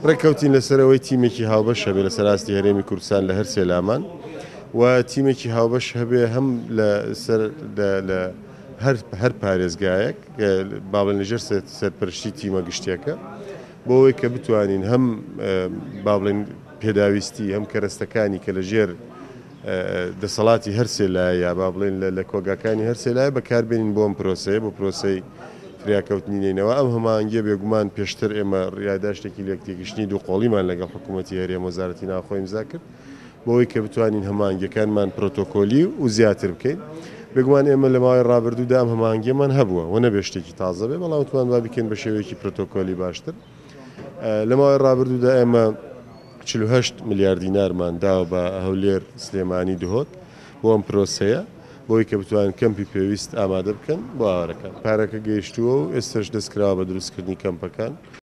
ڕێککەوتین لەسەرەوەی تیمێکی هاوبەش هەبێ لە سەراستی هەرێمی کوردستان لە هەر سێلامان و تیمێکی هاوبەش هەبێ هەم لە هەر پارێزگایەک بابل لەژێر سەرپەرشتی تیمە گشتیەکە بۆ ئەوەی کە بتوانین هەم بابڵێن پێداویستی هەم کەرەستەکانی کە لەژێر دەسەڵاتی هەر سێلایە یا با بڵێن لە کۆگاکانی هەر سێلایە بەکاربێنین بۆ ئەم پرۆسەیە بۆ پرۆسەی فریاکەوتنینەوە ئەم هەمانگیە بێگومان پێشتر ئێمە ڕیاداشتێکی لەکتێکگشتنی دووقۆڵیمان لەگەڵ حکوومەتی هەرێم وەزارەتی ناوخۆی ئیمزا کرد بۆ ئەوەی کە بتوانین هەمانگیەکانمان پرۆتۆکۆلی و زیاتر بکەین بێگومان ئێمە لە ماوەی ڕابردوودا ئەم هەمانگیەمان هەبووە و نەبێ شتێکی تازە بێ بەڵام توان وا بکەین بە شێوەیەکی پرۆتۆکۆلی باشتر لە ماوەی ڕابردوودا ئێمە 48 میلیارد دینارمان داوە بە هەولێر سلێمانی دهۆت بۆ ئەم پرۆسەیە بۆی کە بتوانن کەمپی پێویست ئامادە بکەن بۆ ئاوارەکان پارەکە گەیشتووە و ئێستاش دەستکراوە بە دروستکردنی کەمپەکان